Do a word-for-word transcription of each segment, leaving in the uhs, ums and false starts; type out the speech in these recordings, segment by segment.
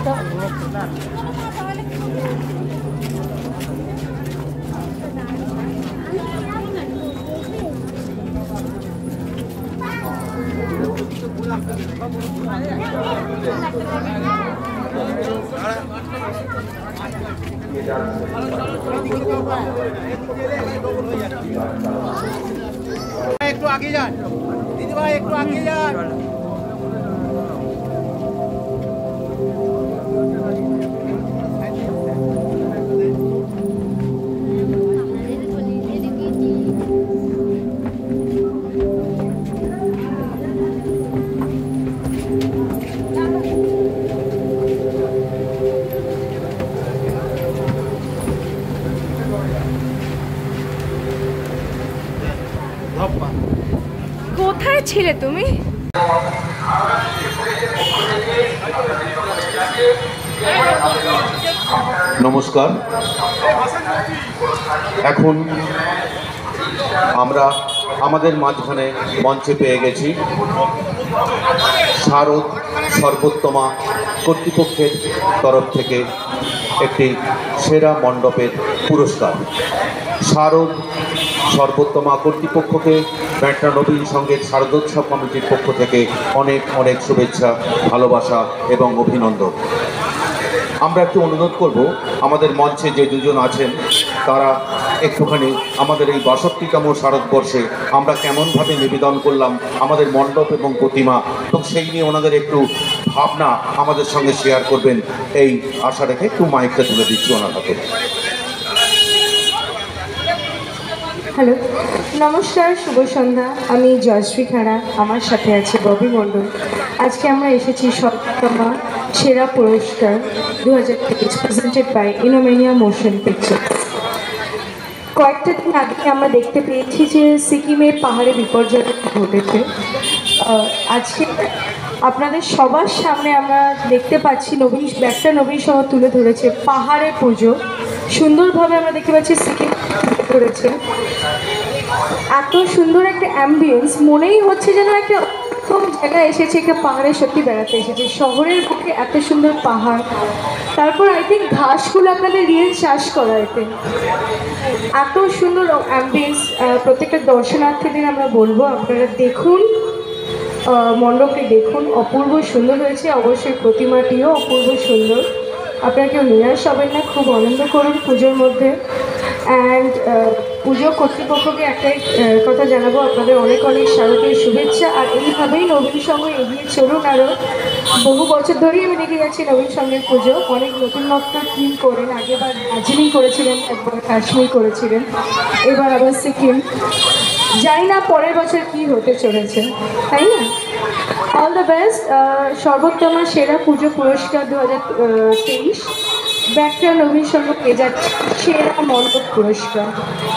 একটু আগে যান দিদি ভাই, একটু আগে যান। কোথায় ছিলে তুমি? নমস্কার। এখন আমরা আমাদের মাঝখানে মঞ্চে পেয়ে গেছি শারদ সর্বোত্তমা কর্তৃপক্ষের তরফ থেকে একটি সেরা মণ্ডপের পুরস্কার। শারদ সর্বোত্তমা কর্তৃপক্ষকে ব্যাটরা নবীন সঙ্গের শারদোৎসব কমিটির পক্ষ থেকে অনেক অনেক শুভেচ্ছা, ভালোবাসা এবং অভিনন্দন। আমরা একটু অনুরোধ করব, আমাদের মঞ্চে যে দুজন আছেন তারা একটুখানি আমাদের এই বাষট্টিতম শারদবর্ষে আমরা কেমনভাবে নিবেদন করলাম আমাদের মণ্ডপ এবং প্রতিমা, এবং সেই নিয়ে ওনাদের একটু ভাবনা আমাদের সঙ্গে শেয়ার করবেন, এই আশা রেখে একটু মাইকটা তুলে দিচ্ছি ওনার হাতে। হ্যালো, নমস্কার, শুভ সন্ধ্যা। আমি জয়শ্রী খাড়া, আমার সাথে আছে ববি মণ্ডল। আজকে আমরা এসেছি সর্বোত্তমা সেরা পুরস্কার দু হাজার তেইশ প্রেজেন্টেড বাই ইনোমেনিয়া মোশন পিকচার। কয়েকটা দিন আগে আমরা দেখতে পেয়েছি যে সিকিমে পাহাড়ে বিপর্যয় ঘটেছে। আজকে আপনাদের সবার সামনে আমরা দেখতে পাচ্ছি নবীন ব্যাটরা নবীন সহ তুলে ধরেছে পাহাড়ে পুজো। সুন্দরভাবে আমরা দেখতে পাচ্ছি সিকিম করেছে। এত সুন্দর একটা অ্যাম্বিয়েন্স, মনেই হচ্ছে যেন একটা কোন জায়গায় এসেছে, একটা পাহাড়ে সত্যি বেড়াতে এসেছে। শহরের বুকে এত সুন্দর পাহাড়, তারপর আই থিঙ্ক ঘাসগুলো আপনাদের রিয়েল চাষ করা, এতে এত সুন্দর অ্যাম্বিয়েন্স। প্রত্যেকটা দর্শনার্থীদের আমরা বলবো আপনারা দেখুন, মণ্ডপটি দেখুন, অপূর্ব সুন্দর হয়েছে। অবশ্যই প্রতিমাটিও অপূর্ব সুন্দর। আপনারা কেউ নিরাশ হবেন না, খুব আনন্দ করুন পুজোর মধ্যে। অ্যান্ড পুজো কর্তৃপক্ষকে একটাই কথা জানাবো, আপনাদের অনেক অনেক শারদীয় শুভেচ্ছা। আর এইভাবেই নবীন সঙ্গে এগিয়ে চলুন। আরও বহু বছর ধরেই আমি দেখে যাচ্ছি নবীন সঙ্গের পুজো অনেক নতুনত্ব থিম করেন। আগেবার দার্জিলিং করেছিলেন, একবার কাশ্মীর করেছিলেন, এবার আবার সিকিম। জানি না পরের বছর কি হতে চলেছে, তাই না? All the best. সর্বোত্তমা সেরা পুজো পুরস্কার দু হাজার তেইশ ব্যাটরা নবীন সঙ্গে পেয়ে যাচ্ছে সেরা মণ্ডপ পুরস্কার।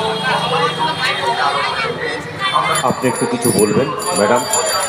আপনি একটু কিছু বলবেন ম্যাডাম?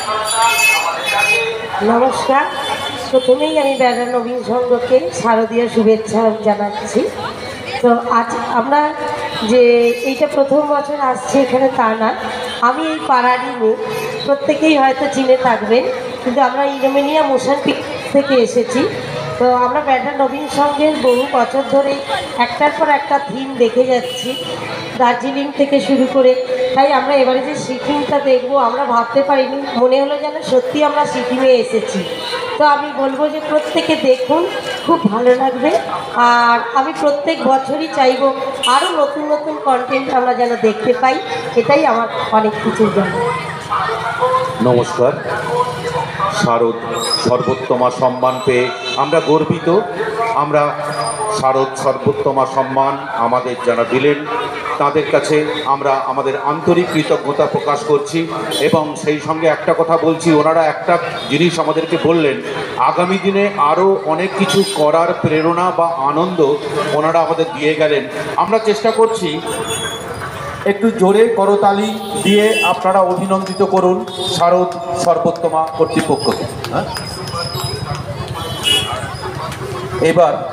নমস্কার। প্রথমেই আমি ব্যাটরা নবীন সংঘকে শারদীয় শুভেচ্ছা জানাচ্ছি। তো আজ আমরা যে এইটা প্রথম বছর আসছে এখানে তা না, আমি এই পাড়ারই মেয়ে, প্রত্যেকেই হয়তো চিনে থাকবেন, কিন্তু আমরা ইনোমেনিয়া মোশন পিকচার থেকে এসেছি। তো আমরা ব্যাটরা নবীন সংঘের বহু বছর ধরে একটার পর একটা থিম দেখে যাচ্ছি, দার্জিলিং থেকে শুরু করে। তাই আমরা এবারে যে সিকিমটা দেখবো আমরা ভাবতে পারিনি, মনে হলো যেন সত্যি আমরা সিকিমে এসেছি। তো আমি বলবো যে প্রত্যেকে দেখুন, খুব ভালো লাগবে। আর আমি প্রত্যেক বছরই চাইবো আরও নতুন নতুন কন্টেন্ট আমরা যেন দেখতে পাই, এটাই আমার অনেক কিছুর জন্য। নমস্কার। শারদ সর্বোত্তমা সম্মান পেয়ে আমরা গর্বিত। আমরা শারদ সর্বোত্তমা সম্মান আমাদের যারা দিলেন তাদের কাছে আমরা আমাদের আন্তরিক কৃতজ্ঞতা প্রকাশ করছি। এবং সেই সঙ্গে একটা কথা বলছি, ওনারা একটা জিনিস আমাদেরকে বললেন, আগামী দিনে আরও অনেক কিছু করার প্রেরণা বা আনন্দ ওনারা আমাদের দিয়ে গেলেন। আমরা চেষ্টা করছি একটু জোরে করতালি দিয়ে আপনারা অভিনন্দিত করুন শারদ সর্বোত্তমা কর্তৃপক্ষকে। হ্যাঁ, এবার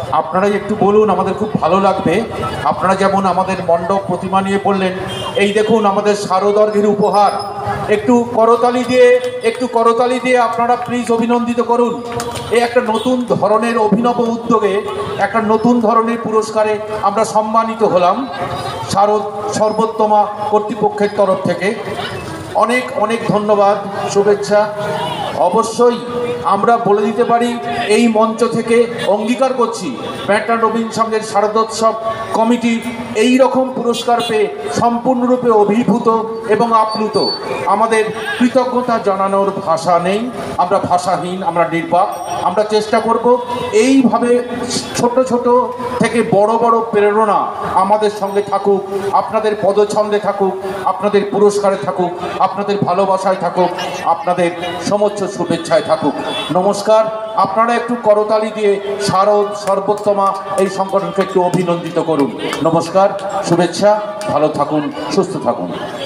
আপনারাই একটু বলুন, আমাদের খুব ভালো লাগবে। আপনারা যেমন আমাদের মণ্ডপ প্রতিমা নিয়ে বললেন, এই দেখুন আমাদের শারদর্ঘের উপহার, একটু করতালি দিয়ে একটু করতালি দিয়ে আপনারা প্লিজ অভিনন্দিত করুন। এই একটা নতুন ধরনের অভিনব উদ্যোগে একটা নতুন ধরনের পুরস্কারে আমরা সম্মানিত হলাম শারদ সর্বোত্তমা কর্তৃপক্ষের তরফ থেকে। অনেক অনেক ধন্যবাদ, শুভেচ্ছা। অবশ্যই আমরা বলে দিতে পারি, এই মঞ্চ থেকে অঙ্গীকার করছি প্যাঁটরা নবীন সংঘের শারদোৎসব কমিটি এই রকম পুরস্কার পেয়ে সম্পূর্ণরূপে অভিভূত এবং আপ্লুত। আমাদের কৃতজ্ঞতা জানানোর ভাষা নেই, আমরা ভাষাহীন, আমরা নির্বাক। আমরা চেষ্টা করব এইভাবে ছোট ছোট থেকে বড় বড় প্রেরণা আমাদের সঙ্গে থাকুক, আপনাদের পদছন্দে থাকুক, আপনাদের পুরস্কারে থাকুক, আপনাদের ভালোবাসায় থাকুক, আপনাদের সমস্ত শুভেচ্ছায় থাকুক। নমস্কার। আপনারা একটু করতালি দিয়ে শারদ সর্বোত্তমা এই সংগঠনকে একটু অভিনন্দিত করুন। নমস্কার, শুভেচ্ছা, ভালো থাকুন, সুস্থ থাকুন।